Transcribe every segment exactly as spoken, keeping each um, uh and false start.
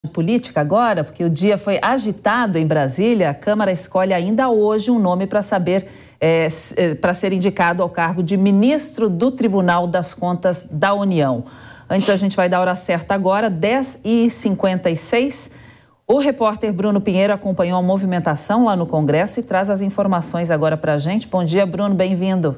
Política agora, porque o dia foi agitado em Brasília. A Câmara escolhe ainda hoje um nome para saber, é, para ser indicado ao cargo de ministro do Tribunal das Contas da União. Antes, a gente vai dar a hora certa agora, dez e cinquenta e seis. O repórter Bruno Pinheiro acompanhou a movimentação lá no Congresso e traz as informações agora para a gente. Bom dia, Bruno, bem-vindo.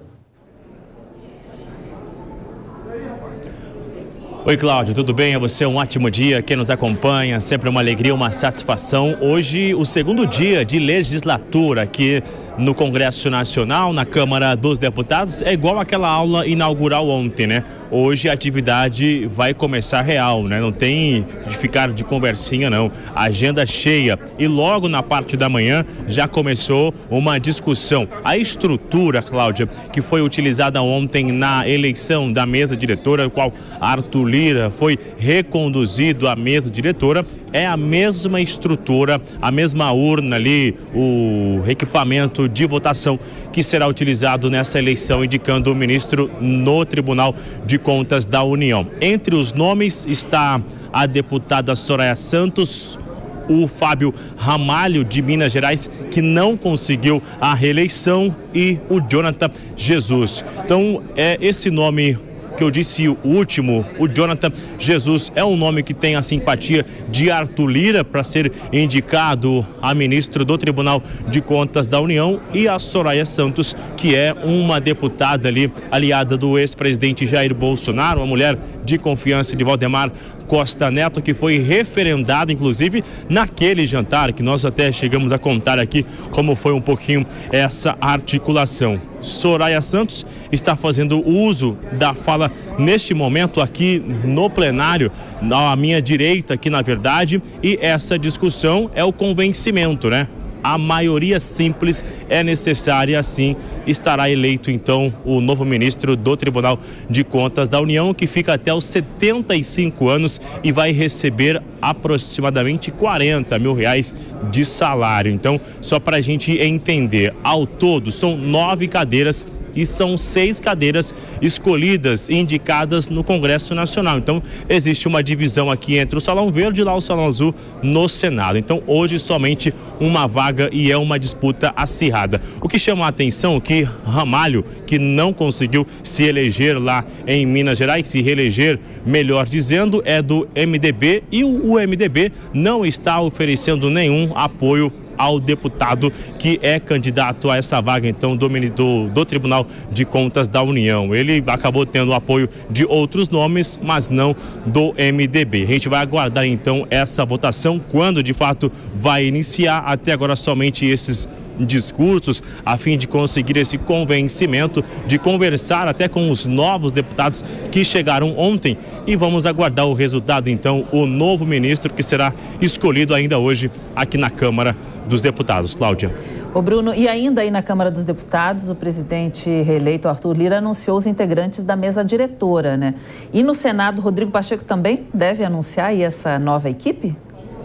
Oi, Cláudio, tudo bem? A você um ótimo dia, quem nos acompanha, sempre uma alegria, uma satisfação. Hoje, o segundo dia de legislatura aqui no Congresso Nacional, na Câmara dos Deputados, é igual àquela aula inaugural ontem, né? Hoje a atividade vai começar real, né? Não tem de ficar de conversinha, não. Agenda cheia. E logo na parte da manhã já começou uma discussão. A estrutura, Cláudia, que foi utilizada ontem na eleição da mesa diretora, qual Arthur Lira foi reconduzido à mesa diretora, é a mesma estrutura, a mesma urna ali, o equipamento de votação que será utilizado nessa eleição, indicando o ministro no Tribunal de Contas da União. Entre os nomes está a deputada Soraya Santos, o Fábio Ramalho, de Minas Gerais, que não conseguiu a reeleição, e o Jonathan Jesus. Então, é esse nome que eu disse, o último, o Jonathan Jesus, é um nome que tem a simpatia de Arthur Lira para ser indicado a ministro do Tribunal de Contas da União, e a Soraya Santos, que é uma deputada ali, aliada do ex-presidente Jair Bolsonaro, uma mulher de confiança de Valdemar Costa Neto, que foi referendada, inclusive, naquele jantar, que nós até chegamos a contar aqui como foi um pouquinho essa articulação. Soraya Santos está fazendo uso da fala neste momento aqui no plenário, à minha direita aqui, na verdade, e essa discussão é o convencimento, né? A maioria simples é necessária, assim estará eleito então o novo ministro do Tribunal de Contas da União, que fica até os setenta e cinco anos e vai receber aproximadamente quarenta mil reais de salário. Então, só para a gente entender, ao todo são nove cadeiras e são seis cadeiras escolhidas e indicadas no Congresso Nacional. Então, existe uma divisão aqui entre o Salão Verde e lá o Salão Azul no Senado. Então, hoje somente uma vaga e é uma disputa acirrada. O que chama a atenção é que Ramalho, que não conseguiu se eleger lá em Minas Gerais, se reeleger, melhor dizendo, é do M D B, e o M D B não está oferecendo nenhum apoio ao deputado que é candidato a essa vaga, então, do, do, do Tribunal de Contas da União. Ele acabou tendo o apoio de outros nomes, mas não do M D B. A gente vai aguardar, então, essa votação, quando de fato vai iniciar. Até agora, somente esses discursos, a fim de conseguir esse convencimento, de conversar até com os novos deputados que chegaram ontem, e vamos aguardar o resultado, então, o novo ministro que será escolhido ainda hoje aqui na Câmara dos Deputados. Cláudia. Ô Bruno, e ainda aí na Câmara dos Deputados, o presidente reeleito Arthur Lira anunciou os integrantes da mesa diretora, né? E no Senado, Rodrigo Pacheco também deve anunciar aí essa nova equipe?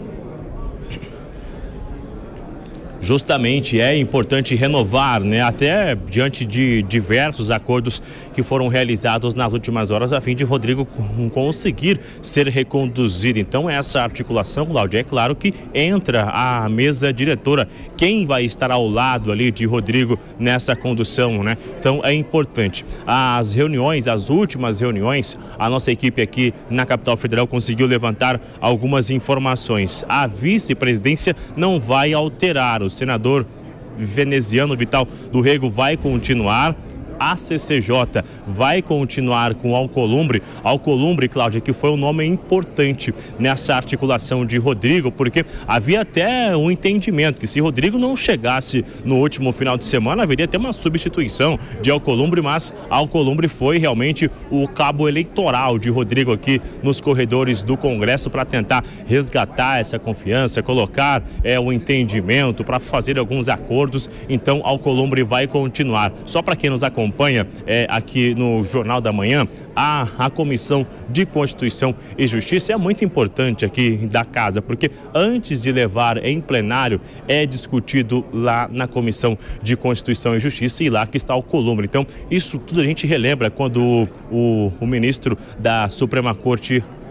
Justamente, é importante renovar, né, até diante de diversos acordos que foram realizados nas últimas horas, a fim de Rodrigo conseguir ser reconduzido. Então, essa articulação, Cláudia, é claro que entra a mesa diretora. Quem vai estar ao lado ali de Rodrigo nessa condução, né? Então, é importante. As reuniões, as últimas reuniões, a nossa equipe aqui na Capital Federal conseguiu levantar algumas informações. A vice-presidência não vai alterar. O senador veneziano Vital do Rego vai continuar. A C C J vai continuar com Alcolumbre. Alcolumbre, Cláudia, que foi um nome importante nessa articulação de Rodrigo, porque havia até um entendimento que, se Rodrigo não chegasse no último final de semana, haveria até uma substituição de Alcolumbre, mas Alcolumbre foi realmente o cabo eleitoral de Rodrigo aqui nos corredores do Congresso, para tentar resgatar essa confiança, colocar é, um entendimento, para fazer alguns acordos. Então, Alcolumbre vai continuar. Só para quem nos acompanha, acompanha é, aqui no Jornal da Manhã, a, a Comissão de Constituição e Justiça é muito importante aqui da casa, porque antes de levar em plenário, é discutido lá na Comissão de Constituição e Justiça, e lá que está o Alcolumbre. Então, isso tudo a gente relembra quando o, o, o ministro da Suprema Corte,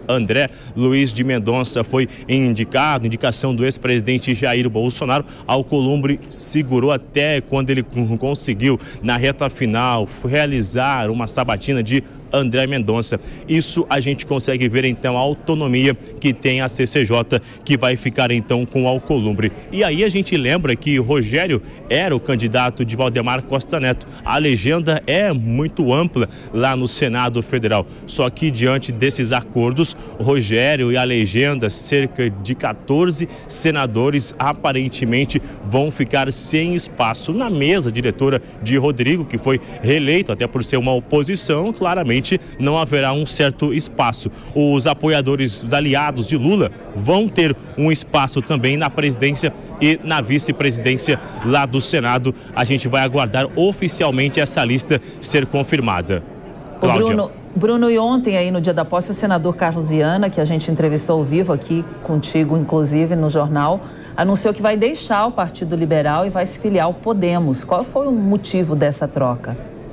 André Luiz de Mendonça foi indicado, indicação do ex-presidente Jair Bolsonaro. Alcolumbre segurou até quando ele conseguiu, na reta final, realizar uma sabatina de André Mendonça. Isso a gente consegue ver então a autonomia que tem a C C J, que vai ficar então com o Alcolumbre. E aí a gente lembra que Rogério era o candidato de Valdemar Costa Neto. A legenda é muito ampla lá no Senado Federal. Só que diante desses acordos, Rogério e a legenda, cerca de quatorze senadores, aparentemente vão ficar sem espaço na mesa diretora de Rodrigo, que foi reeleito até por ser uma oposição. Claramente não haverá um certo espaço. Os apoiadores, os aliados de Lula vão ter um espaço também na presidência e na vice-presidência lá do Senado. A gente vai aguardar oficialmente essa lista ser confirmada. Cláudia. Bruno, Bruno, e ontem aí no dia da posse, o senador Carlos Viana, que a gente entrevistou ao vivo aqui contigo, inclusive no jornal, anunciou que vai deixar o Partido Liberal e vai se filiar ao Podemos. Qual foi o motivo dessa troca?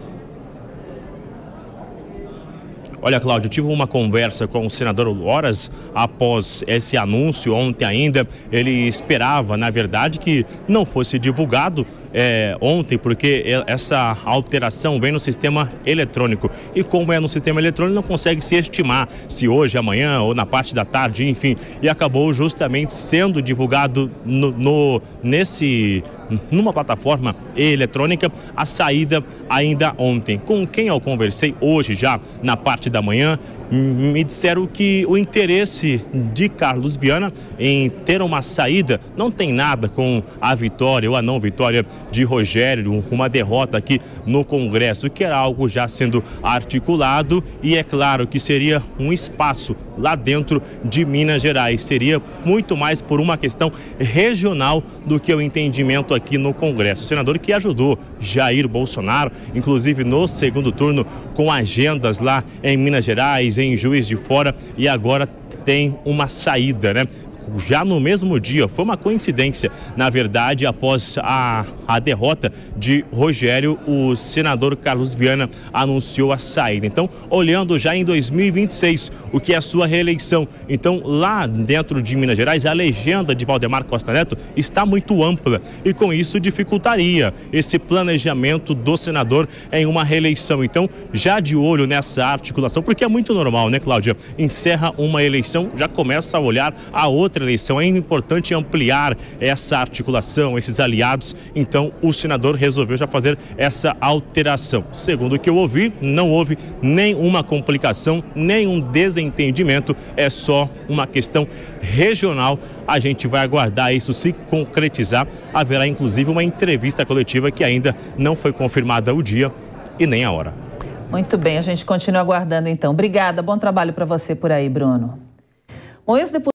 Olha, Cláudio, eu tive uma conversa com o senador horas após esse anúncio, ontem ainda. Ele esperava, na verdade, que não fosse divulgado é, ontem, porque essa alteração vem no sistema eletrônico. E como é no sistema eletrônico, não consegue se estimar se hoje, amanhã ou na parte da tarde, enfim. E acabou justamente sendo divulgado no, no, nesse... numa plataforma eletrônica, a saída ainda ontem. Com quem eu conversei hoje já na parte da manhã, me disseram que o interesse de Carlos Viana em ter uma saída não tem nada com a vitória ou a não vitória de Rogério, uma derrota aqui no Congresso, que era algo já sendo articulado, e é claro que seria um espaço lá dentro de Minas Gerais, seria muito mais por uma questão regional do que o entendimento aqui no Congresso. O senador que ajudou Jair Bolsonaro, inclusive no segundo turno, com agendas lá em Minas Gerais, em Juiz de Fora, e agora tem uma saída, né? Já no mesmo dia, foi uma coincidência, na verdade, após a, a derrota de Rogério, o senador Carlos Viana anunciou a saída. Então, olhando já em dois mil e vinte e seis, o que é a sua reeleição. Então, lá dentro de Minas Gerais, a legenda de Valdemar Costa Neto está muito ampla e com isso dificultaria esse planejamento do senador em uma reeleição. Então, já de olho nessa articulação, porque é muito normal, né, Cláudia? Encerra uma eleição, já começa a olhar a outra eleição. É importante ampliar essa articulação, esses aliados. Então o senador resolveu já fazer essa alteração. Segundo o que eu ouvi, não houve nenhuma complicação, nenhum desentendimento, é só uma questão regional. A gente vai aguardar isso se concretizar. Haverá inclusive uma entrevista coletiva que ainda não foi confirmada o dia e nem a hora. Muito bem, a gente continua aguardando então. Obrigada, bom trabalho para você por aí, Bruno. Bom,